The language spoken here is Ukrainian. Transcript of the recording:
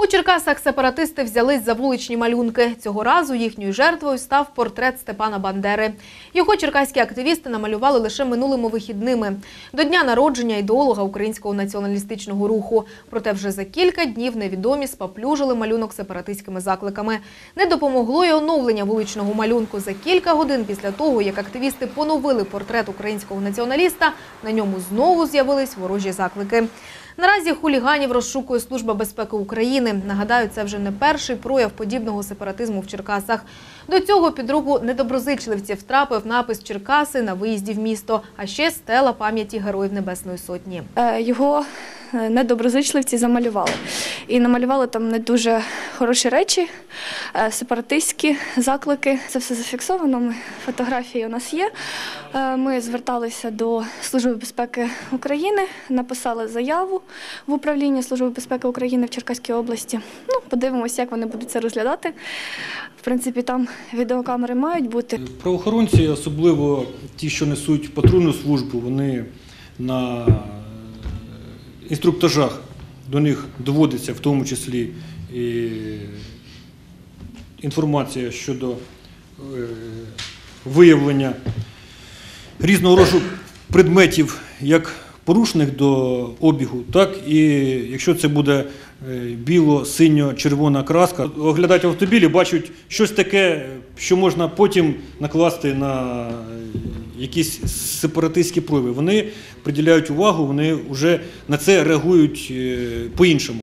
У Черкасах сепаратисти взялись за вуличні малюнки. Цього разу їхньою жертвою став портрет Степана Бандери. Його черкаські активісти намалювали лише минулими вихідними. До дня народження ідеолога українського націоналістичного руху. Проте вже за кілька днів невідомі спаплюжили малюнок сепаратистськими закликами. Не допомогло й оновлення вуличного малюнку. За кілька годин після того, як активісти поновили портрет українського націоналіста, на ньому знову з'явились ворожі заклики. Наразі хуліганів розшукує Служба безпеки України. Нагадаю, це вже не перший прояв подібного сепаратизму в Черкасах. До цього під руку недоброзичливців трапив напис «Черкаси» на виїзді в місто, а ще стела пам'яті Героїв Небесної Сотні. Його недоброзичливці замалювали. І намалювали там не дуже хороші речі, сепаратистські заклики. Це все зафіксовано, фотографії у нас є. Ми зверталися до Служби безпеки України, написали заяву в управління Служби безпеки України в Черкаській області. Подивимося, як вони будуть це розглядати. В принципі, там відеокамери мають бути. Правоохоронці, особливо ті, що несуть патрульну службу, вони на інструктажах, до них доводиться в тому числі і інформація щодо виявлення різного роду предметів, як порушених до обігу, так і якщо це буде біло-синьо-червона краска. Оглядають автомобілі, бачать щось таке, що можна потім накласти на якісь сепаратистські прояви. Вони приділяють увагу, вони вже на це реагують по-іншому.